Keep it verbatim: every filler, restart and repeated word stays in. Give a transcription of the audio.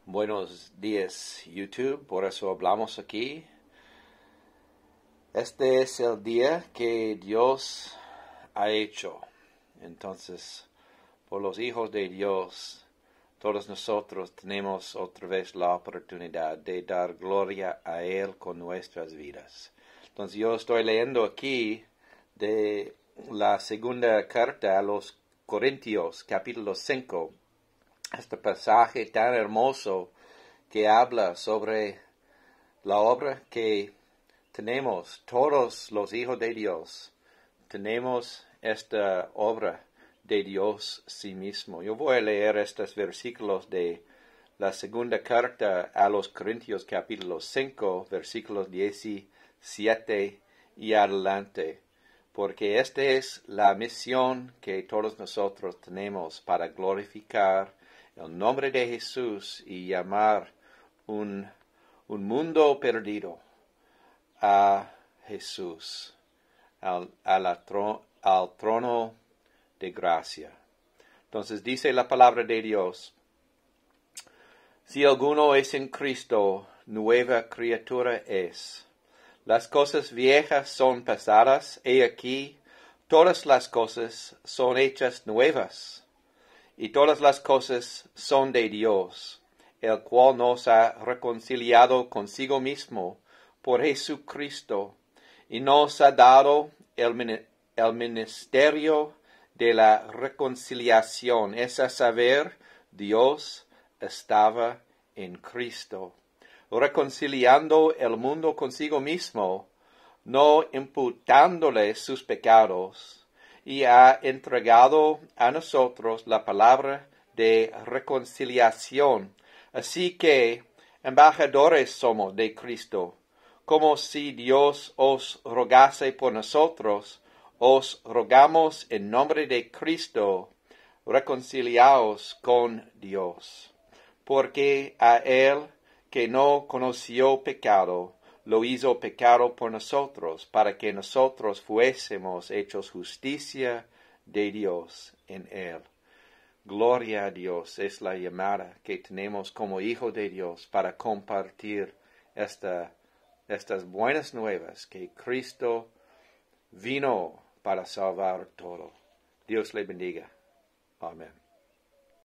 Buenos días, YouTube. Por eso hablamos aquí. Este es el día que Dios ha hecho. Entonces, por los hijos de Dios, todos nosotros tenemos otra vez la oportunidad de dar gloria a Él con nuestras vidas. Entonces, yo estoy leyendo aquí de la segunda carta a los Corintios, capítulo cinco. Este pasaje tan hermoso que habla sobre la obra que tenemos, todos los hijos de Dios, tenemos esta obra de Dios sí mismo. Yo voy a leer estos versículos de la segunda carta a los Corintios, capítulo cinco, versículos diecisiete y adelante, porque esta es la misión que todos nosotros tenemos para glorificar el nombre de Jesús y llamar un, un mundo perdido a Jesús, al, a la tro, al trono de gracia. Entonces dice la palabra de Dios: si alguno es en Cristo, nueva criatura es. Las cosas viejas son pasadas, he aquí, todas las cosas son hechas nuevas. Y todas las cosas son de Dios, el cual nos ha reconciliado consigo mismo por Jesucristo, y nos ha dado el, el ministerio de la reconciliación, es a saber, Dios estaba en Cristo, reconciliando el mundo consigo mismo, no imputándole sus pecados, y ha entregado a nosotros la palabra de reconciliación. Así que embajadores somos de Cristo, como si Dios os rogase por nosotros, os rogamos en nombre de Cristo, reconciliaos con Dios. Porque a Él que no conoció pecado, lo hizo pecado por nosotros, para que nosotros fuésemos hechos justicia de Dios en Él. Gloria a Dios es la llamada que tenemos como hijo de Dios para compartir esta, estas buenas nuevas que Cristo vino para salvar todo. Dios le bendiga. Amén.